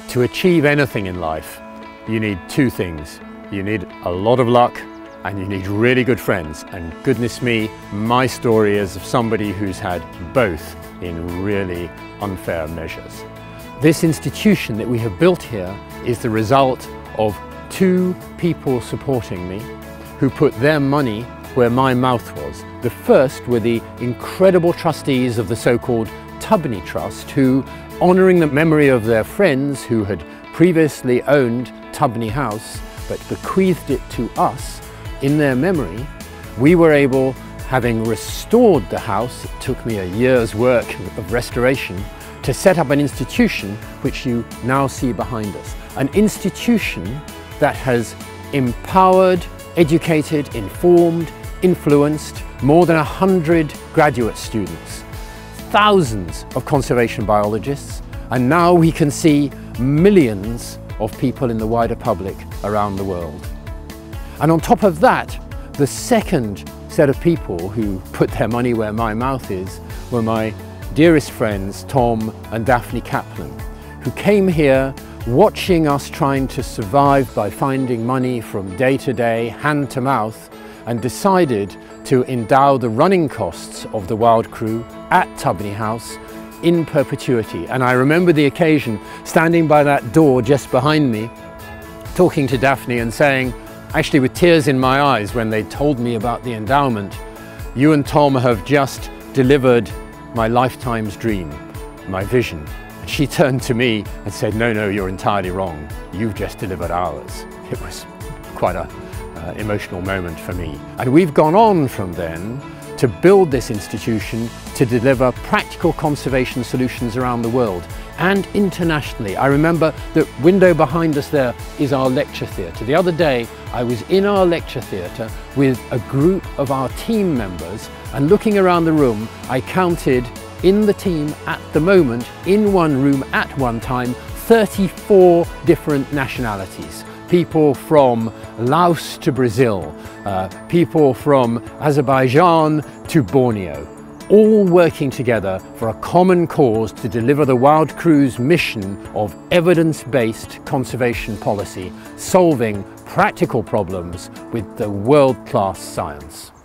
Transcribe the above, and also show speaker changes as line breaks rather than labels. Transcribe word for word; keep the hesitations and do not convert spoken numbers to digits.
To achieve anything in life, you need two things. You need a lot of luck and you need really good friends. And goodness me, my story is of somebody who's had both in really unfair measures. This institution that we have built here is the result of two people supporting me who put their money where my mouth was. The first were the incredible trustees of the so-called Tubney Trust, who, honouring the memory of their friends who had previously owned Tubney House but bequeathed it to us in their memory, we were able, having restored the house, it took me a year's work of restoration, to set up an institution which you now see behind us. An institution that has empowered, educated, informed, influenced more than a hundred graduate students, thousands of conservation biologists, and now we can see millions of people in the wider public around the world. And on top of that, the second set of people who put their money where my mouth is were my dearest friends Tom and Daphne Kaplan, who came here watching us trying to survive by finding money from day to day, hand to mouth, and decided to endow the running costs of the Wild Crew at Tubney House in perpetuity. And I remember the occasion standing by that door just behind me, talking to Daphne and saying, actually with tears in my eyes when they told me about the endowment, "You and Tom have just delivered my lifetime's dream, my vision." And she turned to me and said, "No, no, you're entirely wrong. You've just delivered ours." It was quite a uh, emotional moment for me. And we've gone on from then to build this institution to deliver practical conservation solutions around the world and internationally. I remember the window behind us there is our lecture theatre. The other day I was in our lecture theatre with a group of our team members, and looking around the room I counted in the team at the moment, in one room at one time, thirty-four different nationalities. People from Laos to Brazil, uh, people from Azerbaijan to Borneo, all working together for a common cause to deliver the Wild Crew's mission of evidence-based conservation policy, solving practical problems with the world-class science.